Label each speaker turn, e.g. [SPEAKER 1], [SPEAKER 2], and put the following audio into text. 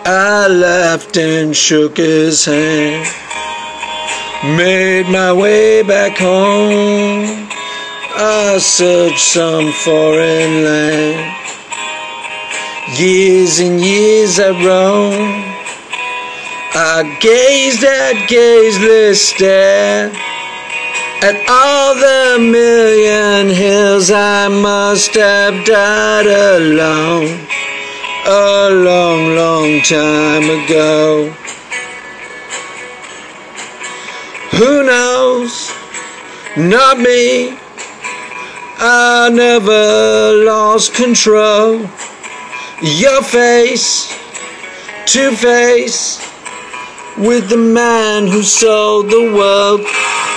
[SPEAKER 1] I laughed and shook his hand, made my way back home. I searched some foreign land, years and years I roamed. I gazed at gazeless stare at all the million hills. I must have died alone a long, long time ago. Who knows? Not me. I never lost control. Your face to face with the man who sold the world.